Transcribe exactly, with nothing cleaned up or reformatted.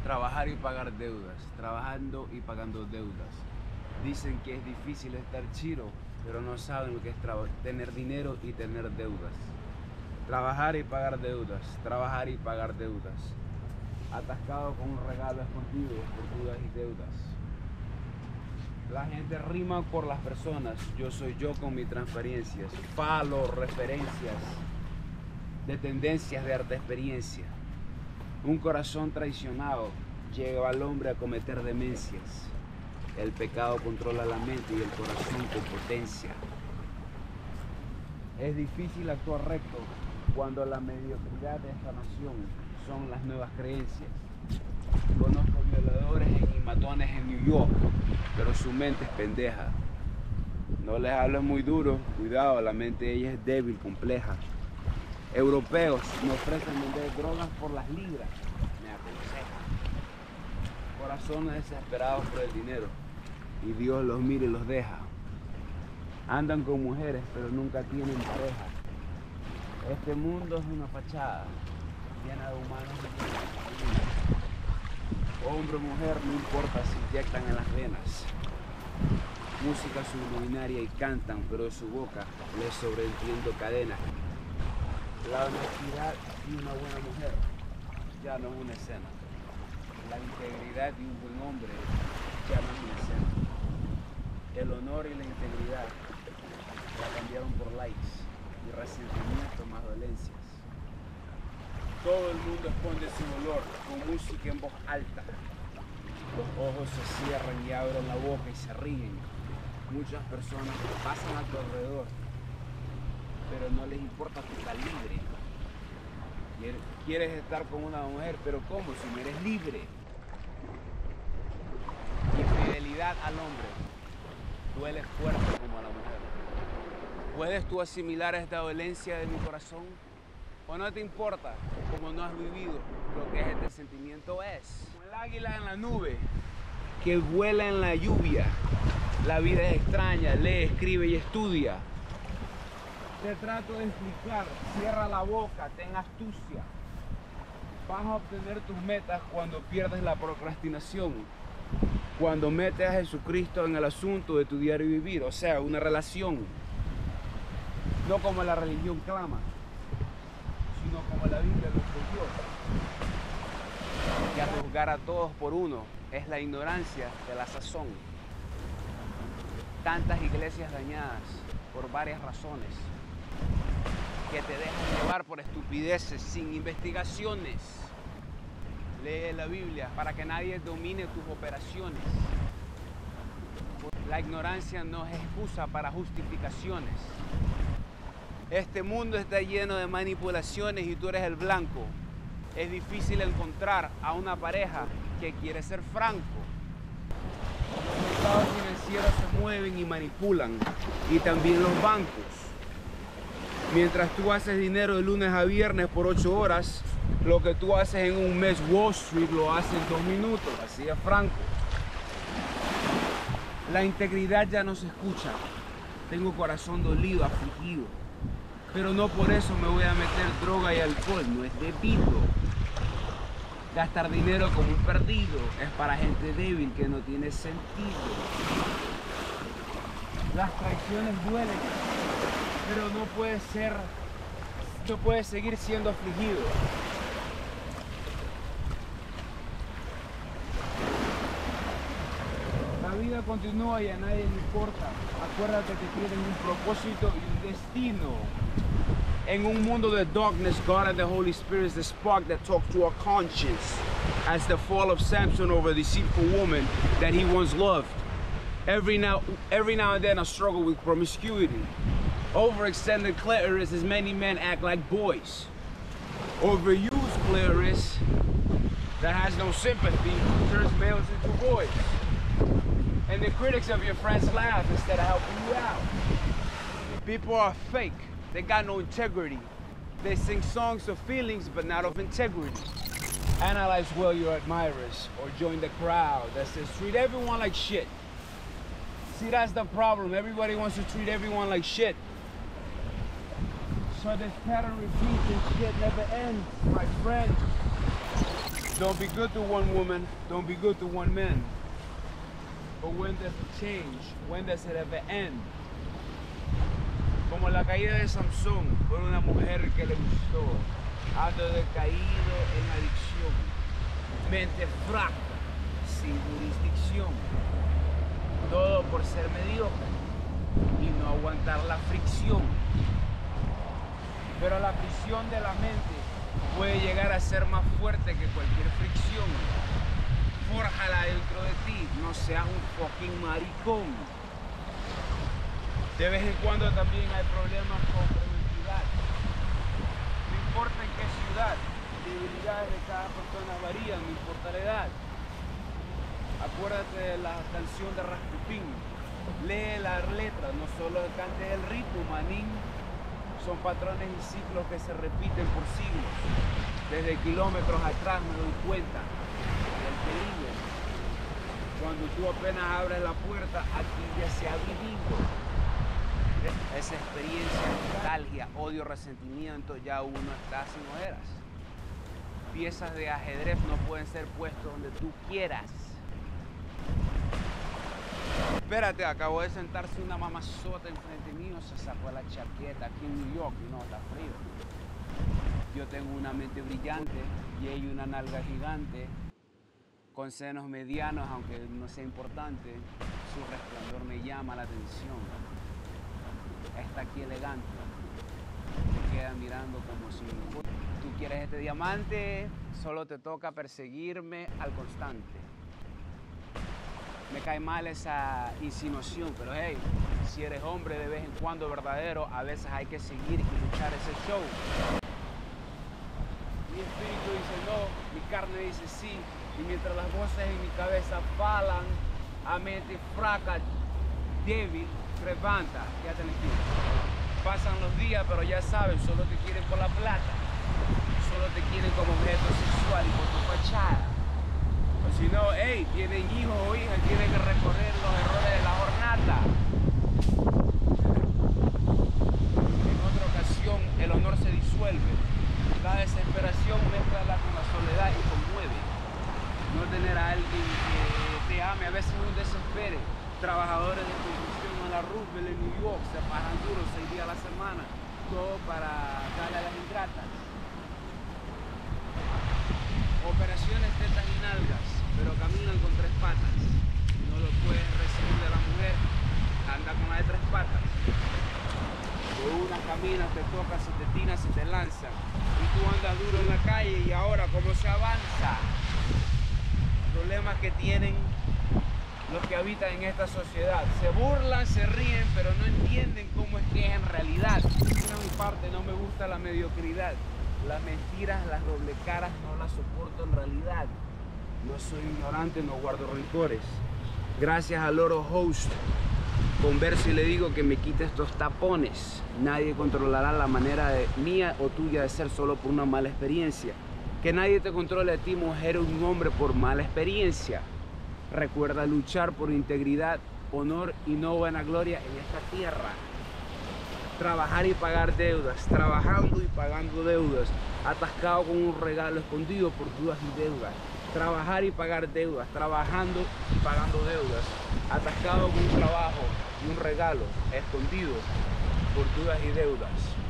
Trabajar y pagar deudas, trabajando y pagando deudas. Dicen que es difícil estar chiro, pero no saben lo que es tener dinero y tener deudas. Trabajar y pagar deudas, trabajar y pagar deudas. Atascado con un regalo escondido por dudas y deudas. La gente rima por las personas, yo soy yo con mis transferencias. Falo referencias de tendencias de arte experiencia. Un corazón traicionado lleva al hombre a cometer demencias. El pecado controla la mente y el corazón con potencia. Es difícil actuar recto cuando la mediocridad de esta nación son las nuevas creencias. Conozco violadores y matones en New York, pero su mente es pendeja. No les hables muy duro, cuidado, la mente de ella es débil, compleja. Europeos me ofrecen vender drogas por las libras, me aconsejan. Corazones desesperados por el dinero, y Dios los mira y los deja. Andan con mujeres, pero nunca tienen pareja. Este mundo es una fachada, llena de humanos y de hombre o mujer, no importa si inyectan en las venas. Música subliminaria y cantan, pero de su boca les sobreentiendo cadenas. La honestidad y una buena mujer ya no es una escena. La integridad de un buen hombre ya no es una escena. El honor y la integridad la cambiaron por likes y resentimiento más dolencias. Todo el mundo esconde su dolor con música en voz alta. Los ojos se cierran y abren la boca y se ríen. Muchas personas pasan a tu alrededor, pero no les importa tu calibre. Quieres estar con una mujer, pero ¿cómo? Si no eres libre. Infidelidad al hombre duele fuerte como a la mujer. ¿Puedes tú asimilar esta dolencia de mi corazón? ¿O no te importa, como no has vivido lo que este sentimiento es? Como el águila en la nube, que vuela en la lluvia. La vida es extraña, lee, escribe y estudia. Te trato de explicar, cierra la boca, ten astucia. Vas a obtener tus metas cuando pierdes la procrastinación. Cuando metes a Jesucristo en el asunto de tu diario vivir, o sea, una relación. No como la religión clama, sino como la Biblia lo escogió. Y a juzgar a todos por uno es la ignorancia de la sazón. Tantas iglesias dañadas por varias razones que te dejan llevar por estupideces sin investigaciones. Lee la Biblia para que nadie domine tus operaciones. La ignorancia no es excusa para justificaciones. Este mundo está lleno de manipulaciones y tú eres el blanco. Es difícil encontrar a una pareja que quiere ser franco. Los mercados financieros se mueven y manipulan, y también los bancos. Mientras tú haces dinero de lunes a viernes por ocho horas, lo que tú haces en un mes Wall Street lo haces en dos minutos, así es franco. La integridad ya no se escucha. Tengo corazón dolido, afligido. Pero no por eso me voy a meter droga y alcohol, no es debido. Gastar dinero como un perdido es para gente débil que no tiene sentido. Las traiciones duelen, pero no puedes ser, no puedes seguir siendo afligido. La vida continúa y a nadie le importa. Acuérdate que tienen un propósito y un destino. En un mundo de darkness, God and the Holy Spirit is the spark that talks to our conscience. As the fall of Samson over a deceitful woman that he once loved. Every now, every now and then I struggle with promiscuity. Overextended clitoris as many men act like boys. Overused clitoris that has no sympathy turns males into boys. And the critics of your friends laugh instead of helping you out. People are fake. They got no integrity. They sing songs of feelings, but not of integrity. Analyze well your admirers, or join the crowd that says treat everyone like shit. See, that's the problem. Everybody wants to treat everyone like shit. So this pattern repeats and shit never ends, my friend. Don't be good to one woman, don't be good to one man. But when does it change? When does it ever end? Como la caída de Samson por una mujer que le gustó. Ando decaído en adicción. Mente fraca, sin jurisdicción. Todo por ser mediocre y no aguantar la fricción. Pero la prisión de la mente puede llegar a ser más fuerte que cualquier fricción. Fórjala dentro de ti, no seas un fucking maricón. De vez en cuando también hay problemas con preventividad. No importa en qué ciudad, las debilidades de cada persona varían, no importa la edad. Acuérdate de la canción de Rasputín. Lee las letras, no solo cante el ritmo, manín. Son patrones y ciclos que se repiten por siglos. Desde kilómetros atrás me doy cuenta del peligro. Cuando tú apenas abres la puerta, aquí ya se ha vivido. Esa experiencia, nostalgia, odio, resentimiento, ya uno está sin ojeras. Piezas de ajedrez no pueden ser puestas donde tú quieras. Espérate, acabó de sentarse una mamazota enfrente mío, se sacó la chaqueta aquí en New York y no, está frío. Yo tengo una mente brillante y ella una nalga gigante, con senos medianos, aunque no sea importante, su resplandor me llama la atención. Está aquí elegante, me queda mirando como si tú quieres este diamante, solo te toca perseguirme al constante. Me cae mal esa insinuación, pero hey, si eres hombre de vez en cuando verdadero, a veces hay que seguir y luchar ese show. Mi espíritu dice no, mi carne dice sí, y mientras las voces en mi cabeza falan, a mente fraca, débil, levanta, ya te entiendo. Pasan los días, pero ya saben, solo te quieren por la plata, solo te quieren como objeto sexual y por tu fachada. O si no, hey, tienen hijos o hijas, tienen que recorrer los errores de la jornada. En otra ocasión, el honor se disuelve. La desesperación mezcla con la soledad y conmueve. No tener a alguien que te ame a veces es un desespere. Trabajadores de construcción en la Roosevelt en New York se pagan duros seis días a la semana, todo para darle a las ingratas. Operaciones tetas y nalgas, pero caminan con tres patas. No lo puedes recibir de la mujer, anda con la de tres patas. Con unas caminas, te toca, se te tina, se te lanza. Y tú andas duro en la calle y ahora cómo se avanza. Problemas que tienen los que habitan en esta sociedad. Se burlan, se ríen, pero no entienden cómo es que es en realidad. Por mi parte, no me gusta la mediocridad. Las mentiras, las doble caras, no las soporto en realidad. No soy ignorante, no guardo rencores. Gracias al loro host, converso y le digo que me quite estos tapones. Nadie controlará la manera de, mía o tuya de ser solo por una mala experiencia. Que nadie te controle a ti, mujer o un hombre, por mala experiencia. Recuerda luchar por integridad, honor y no vanagloria en esta tierra. Trabajar y pagar deudas, trabajando y pagando deudas, atascado con un regalo escondido por dudas y deudas. Trabajar y pagar deudas, trabajando y pagando deudas, atascado con un trabajo y un regalo escondido por dudas y deudas.